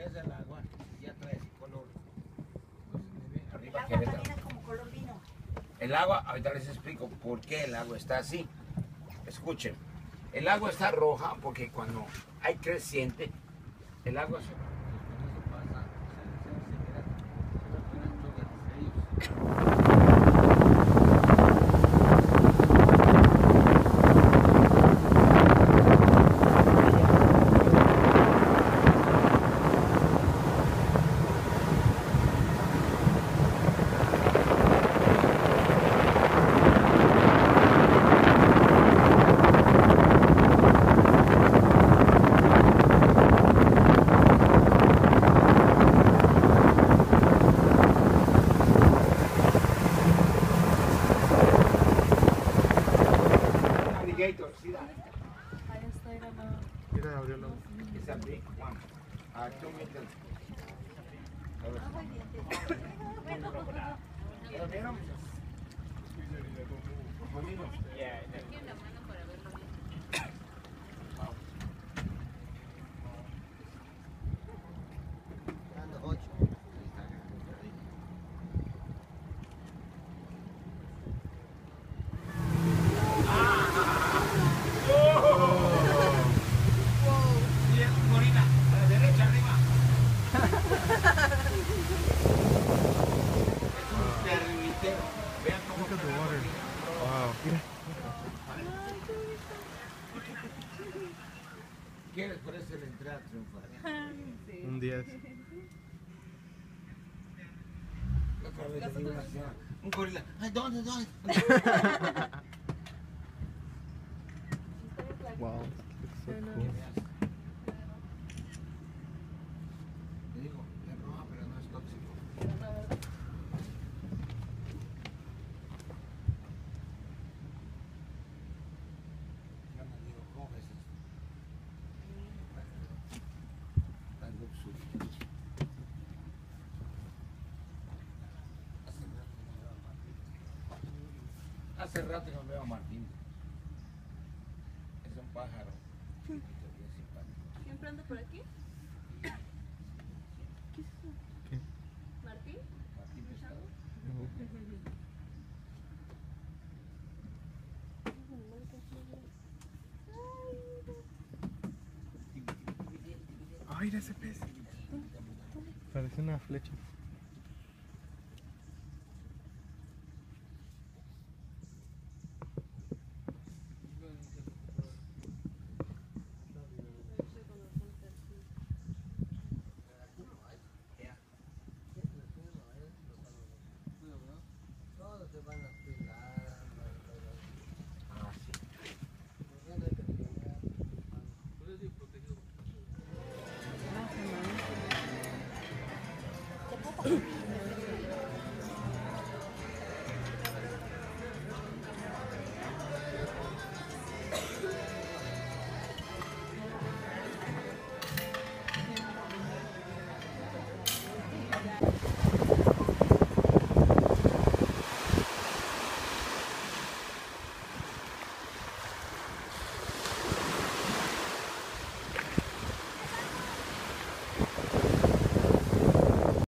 ves el agua, ya trae ese color. El Arriba agua también es como color vino. el agua, ahorita les explico por qué el agua está así. Escuchen, el agua está roja porque cuando hay creciente, el agua se va. Mira, abrió la boca. It's a big one. 2 meters. ¿Lo vieron? Morina, a la derecha, arriba. Es un termitero. Vean cómo Look at the está water. la Wow. ¿Quieres por eso la entrada triunfal? Un 10. La otra vez le digo a una señora, un gorila. Ay, ¿dónde? Wow. Looks so cool. Le digo, es roja, pero no es tóxico. Yo no digo, ¿cómo es esto? That looks sweet. Hace rato que no veo a Martín. Es un pájaro. Bien simpático. ¿Siempre ando por aquí? ¿Qué? ¿Martín? Martín Pescado. Ay, mira ese pez. Parece una flecha.